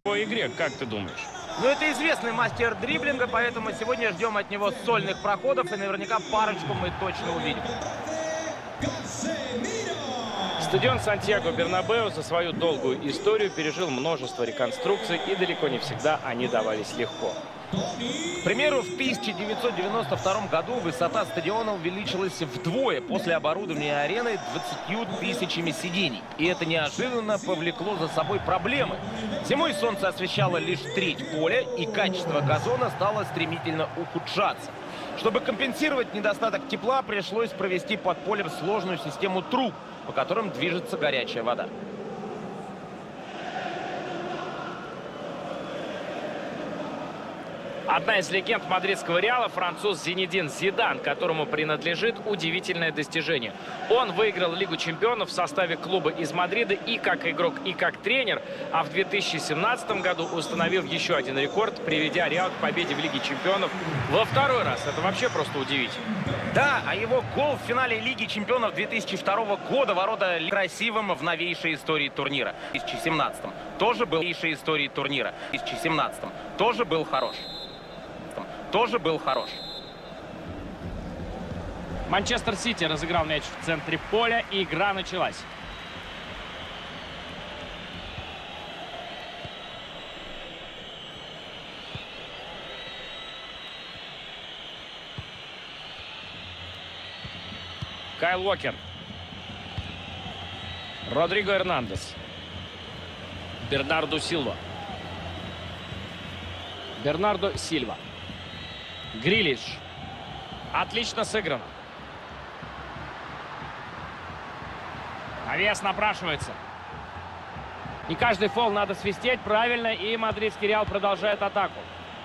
По игре, как ты думаешь? Ну, это известный мастер дриблинга, поэтому сегодня ждем от него сольных проходов, и наверняка парочку мы точно увидим. Стадион Сантьяго-Бернабеу за свою долгую историю пережил множество реконструкций, и далеко не всегда они давались легко. К примеру, в 1992 году высота стадиона увеличилась вдвое после оборудования арены 20 тысячами сидений. И это неожиданно повлекло за собой проблемы. Зимой солнце освещало лишь треть поля, и качество газона стало стремительно ухудшаться. Чтобы компенсировать недостаток тепла, пришлось провести под полем сложную систему труб, по которым движется горячая вода. Одна из легенд мадридского Реала — француз Зинедин Зидан, которому принадлежит удивительное достижение. Он выиграл Лигу чемпионов в составе клуба из Мадрида и как игрок, и как тренер, а в 2017 году установил еще один рекорд, приведя Реал к победе в Лиге чемпионов во второй раз. Это вообще просто удивительно. Да, а его гол в финале Лиги чемпионов 2002 года ворота красивым в новейшей истории турнира. В 2017 тоже был новейшей истории турнира. В 2017 тоже был хорош. Манчестер Сити разыграл мяч в центре поля, и игра началась. Кайл Уокер. Родриго Эрнандес. Бернардо Силва. Бернардо Сильва. Грилиш. Отлично сыграно. Навес напрашивается. И каждый фол надо свистеть правильно, и мадридский Реал продолжает атаку.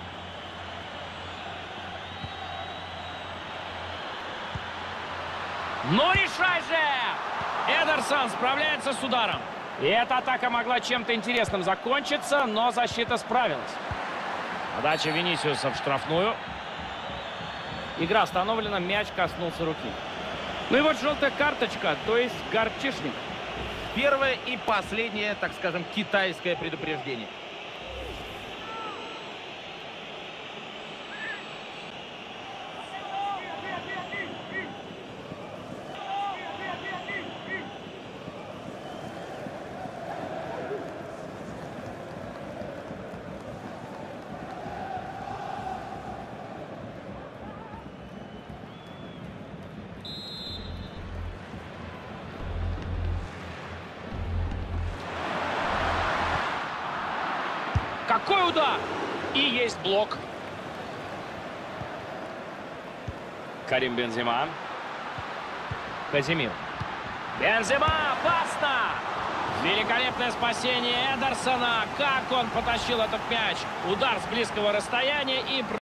Ну решай же! Эдерсон справляется с ударом. И эта атака могла чем-то интересным закончиться, но защита справилась. Подача Винисиуса в штрафную. Игра остановлена, мяч коснулся руки. Ну и вот желтая карточка, то есть горчишник. Первое и последнее, так скажем, китайское предупреждение. Какой удар! И есть блок. Карим Бензема. Казимир. Бензема! Опасно! Великолепное спасение Эдерсона. Как он потащил этот мяч. Удар с близкого расстояния и...